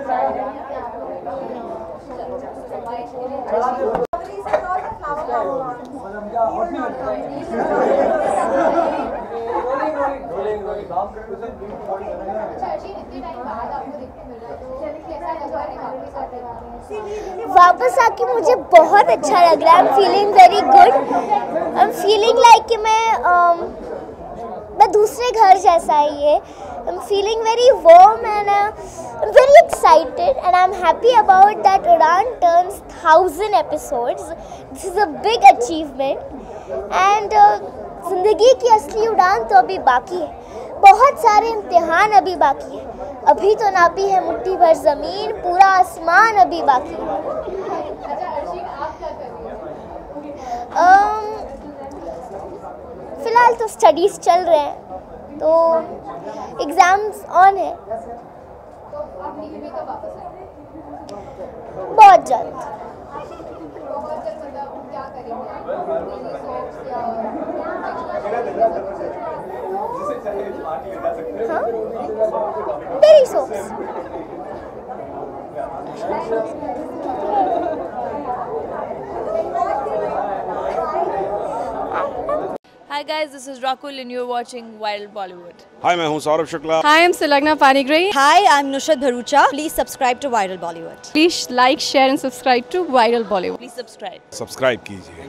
वापस आके मुझे बहुत अच्छा लग रहा है। I am feeling very good. I am feeling like कि मैं दूसरे घर जैसा है ये। I am feeling very warm and I am very excited and I am happy about that Udaan turns 1000 episodes. This is a big achievement and ज़िंदगी की असली उड़ान तो अभी बाकी है। बहुत सारे इम्तिहान अभी बाकी है। अभी तो नापी है मुट्ठी भर ज़मीन, पूरा आसमान अभी बाकी है। फ़िलहाल तो स्टडीज़ चल रहे हैं, तो एग्ज़ाम्स ऑन है। बहुत जल्द। हाँ, daily soaps. Hi guys, this is Rakul and you're watching Viral Bollywood. Hi, मैं हूँ Saurabh Shukla. Hi, I'm Sulagna Panigrahi. Hi, I'm Nushat Bharucha. Please subscribe to Viral Bollywood. Please like, share and subscribe to Viral Bollywood. Please subscribe. Subscribe कीजिए.